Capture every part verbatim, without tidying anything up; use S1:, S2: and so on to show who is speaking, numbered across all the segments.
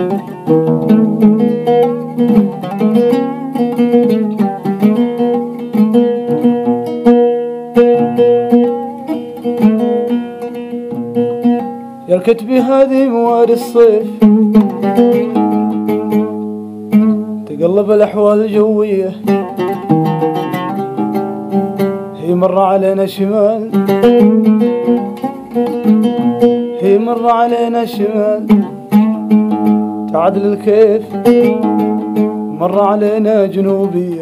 S1: يا الكتبي هذه مواد الصيف تقلب الأحوال الجوية، هي مرة علينا شمال، هي مرة علينا شمال تعدل الكيف، مرة علينا جنوبية.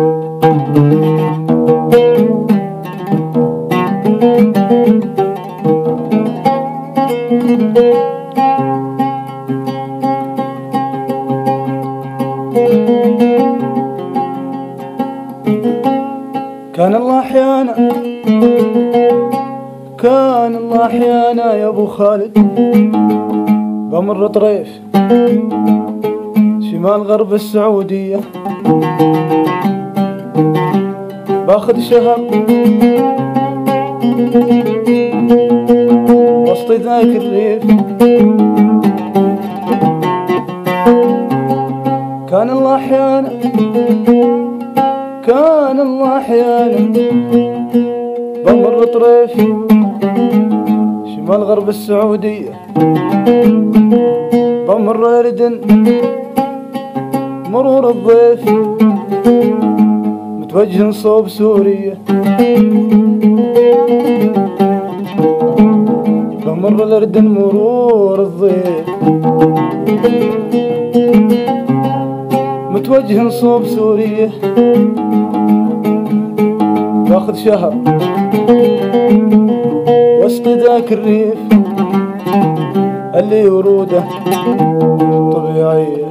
S1: كان الله أحيانا، كان الله أحيانا يا أبو خالد، بمر طريف شمال غرب السعودية، باخذ شهر وسط ذاك الريف. كان الله أحيانا، كان الله أحيانا بمر طريف شمال غرب السعودية، بمر الأردن مرور الضيف، متوجه صوب سوريا، بمر الأردن مرور الضيف، متوجه صوب سوريا، باخذ شهر وسط ذاك الريف اللي وروده طبيعية.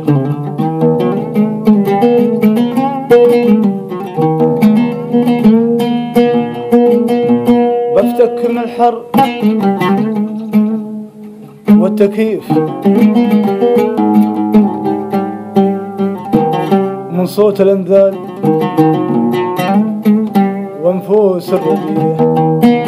S1: بفتك من الحر والتكييف، من صوت الانذال وانفوس الربيع.